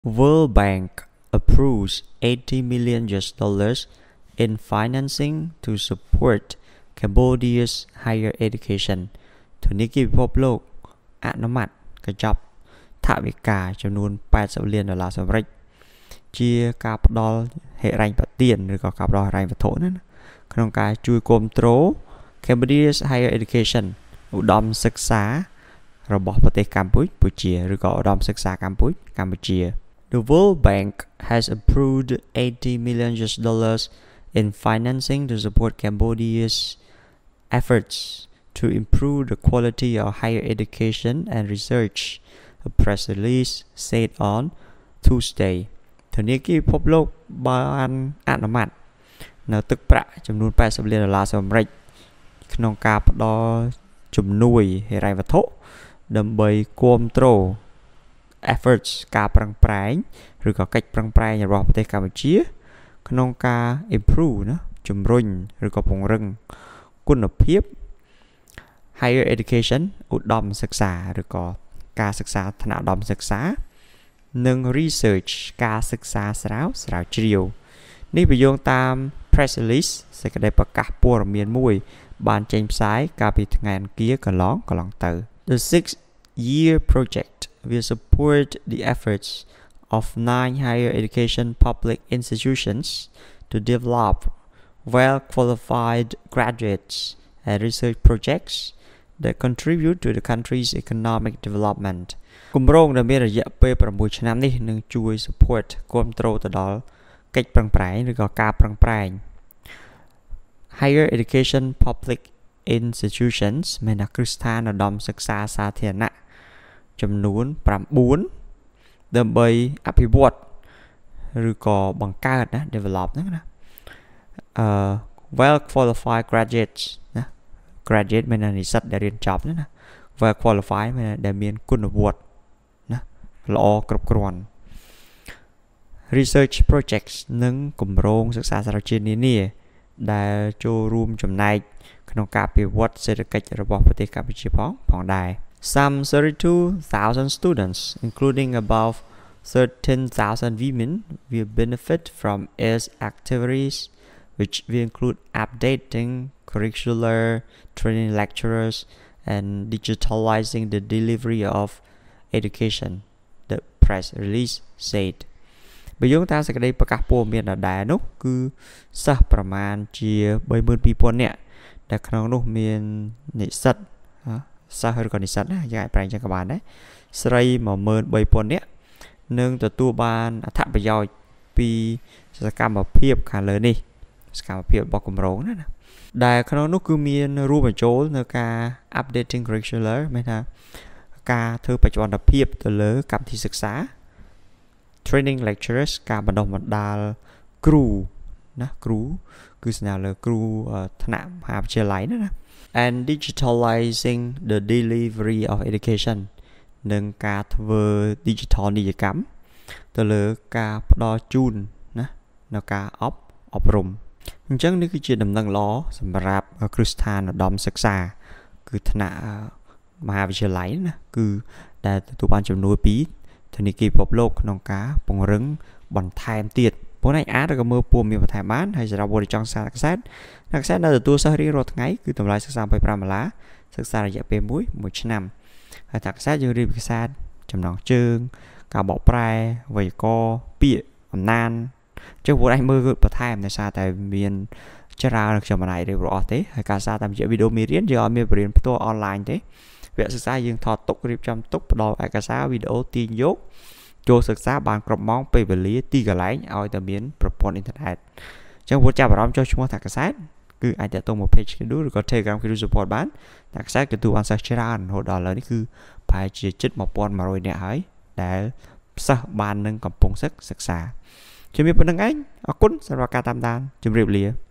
World Bank approves 80 million US dollars in financing to support Cambodia's higher education ធនធានពិភពលោកអនុម័តកញ្ចប់ថវិកាចំនួន$80 លានជាការផ្ដល់ហិរញ្ញប្បទានឬក៏ការផ្ដល់ហិរញ្ញវត្ថុណាក្នុងការជួយគាំទ្រ Cambodia's higher education ឧត្តមសិក្សារបស់ប្រទេសកម្ពុជាឬក៏ឧត្តមសិក្សាកម្ពុជា The World Bank has approved 80 million US dollars in financing to support Cambodia's efforts to improve the quality of higher education and research, a press release said on Tuesday. ធនាគារពិភពលោកបានអនុម័តនៅទឹកប្រាក់ចំនួន$80 លានក្នុងការផ្ដល់ជំនួយហិរញ្ញវត្ថុដើម្បីគាំទ្រ efforts ការប្រឹងប្រែងឬក៏កិច្ចប្រឹងប្រែងរបស់ប្រទេសកម្ពុជាក្នុងការ improve ណាជំរុញឬក៏ពង្រឹងគុណភាព higher education ឧត្តមសិក្សាឬក៏ការសិក្សាថ្នាក់ឧត្តមសិក្សានិង research ការសិក្សាស្រាវជ្រាវនេះបញ្យងតាម press release សេចក្តីប្រកាសព័ត៌មានមួយបានចេញផ្សាយកាលពីថ្ងៃអង្គារកន្លងទៅ The 6-year project will support the efforts of 9 higher education public institutions to develop well-qualified graduates and research projects that contribute to the country's economic development គម្រោងដែលមានរយៈពេល6ឆ្នាំនេះនឹងជួយ support គាំទ្រទៅដល់កិច្ចប្រឹងប្រែងឬក៏ការប្រឹងប្រែង Higher education public institutions មានគ្រឹះស្ថានឧត្តមសិក្សាសាធារណៈចំនួន9ដើម្បីអភិវឌ្ឍឬក៏បង្កើតណា develop ហ្នឹងណាwell qualified graduates ណា graduate មាននិស្សិតដែលរៀនចប់ណា well qualified មានដែលមានគុណវុឌ្ឍិណាល្អគ្រប់គ្រាន់ research projects និងគម្រោងសិក្សាស្រាវជ្រាវនានាដែលចូលរួមចំណែកក្នុងការអភិវឌ្ឍសេដ្ឋកិច្ចរបស់ប្រទេសកម្ពុជាផងដែរ Some 32,000 students including above 13,000 women will benefit from its activities which will include updating curricular, training lecturers and digitalizing the delivery of education, the press release said. បើយោងតាមសេចក្តីប្រកាសព័ត៌មានដដែលនោះគឺសិស្សប្រមាណជា 32,000 នាក់ដែលក្នុងនោះមាននិស្សិតសិស្សឬក៏និស្សិតណាយ៉ាងប្រែងចឹងក៏បានដែរស្រី 13,000 នាក់នឹងទទួលបានអត្ថប្រយោជន៍ពីសកម្មភាពខាងលើនេះសកម្មភាពរបស់គម្រោងណាដែលក្នុងនោះគឺមានរួមបញ្ចូលនៅការ updating curricular មានថាការធ្វើបច្ចុប្បន្នភាពទៅលើកម្មវិធីសិក្សា training lecturers ការបណ្ដុះបណ្ដាលគ្រូណាគ្រូគឺស្នើលើគ្រូថ្នាក់មហាវិទ្យាល័យណា and digitalizing the delivery of education និងការធ្វើ digital នីយកម្មទៅលើការផ្ដល់ជូនណានៅការអប់រំអញ្ចឹងនេះគឺជាដំណឹងល្អសម្រាប់គ្រឹះស្ថានឧត្តមសិក្សាគឺថ្នាក់មហាវិទ្យាល័យណាគឺដែលទទួលបានជំនួយពីធនាគារពិភពលោកក្នុងការពង្រឹងបន្ថែមទៀតបងឯងអាចឬក៏មើលព័ត៌មានបន្ថែមបានហើយសម្រាប់វត្តចង់សារកាសែតនៅទទួលសិស្សរៀងរាល់ថ្ងៃគឺតម្លៃសិក្សា$25សិក្សារយៈពេល1ឆ្នាំហើយកាសែតយើងរៀនភាសាចំណងជើងការបកប្រែវេយ្យាករណ៍ពាក្យអំណានចុះបងឯងមើលបន្ថែមដោយសារតែមានច្រើនខ្ញុំមិនអាចរៀបរាប់អស់ទេហើយការសារតាមរយៈវីដេអូមេរៀនយើងអត់មានបរិញ្ញាបត្រផ្ទាល់អនឡាញទេវគ្គសិក្សាយើងថតទុករៀបចំទុកផ្ដល់ឯកសារវីដេអូទាញយកចូលសិក្សាបានគ្រប់ម៉ោងពេលវេលាទីកន្លែងឲ្យតែមានប្រព័ន្ធអ៊ីនធឺណិតអញ្ចឹងបងចាប់អារម្មណ៍ចុះឈ្មោះថាកាសែតគឺអាចតាក់ទងមក page គេឬក៏ Telegram គេ support បានតែកាសែតគឺទទួលបានសិស្សច្រើនរហូតដល់ឥឡូវនេះគឺប្រហែលជាជិត1,100 នាក់ហើយដែលសិស្សបាននឹងកំពុងសិក្សាជំរាបប៉ុណ្្នឹងឯងអរគុណសម្រាប់ការតាមដានជម្រាបលា